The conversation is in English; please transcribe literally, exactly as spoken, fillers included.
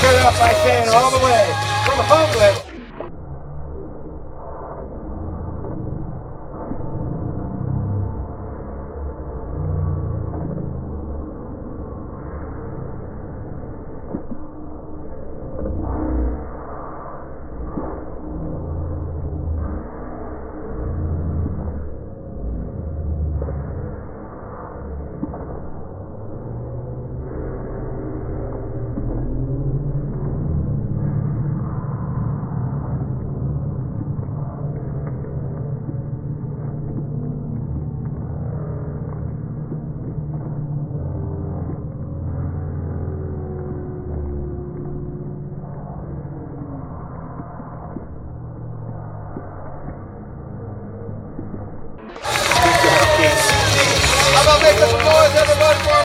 it up I can all the way from homeless. How about making some noise, everybody?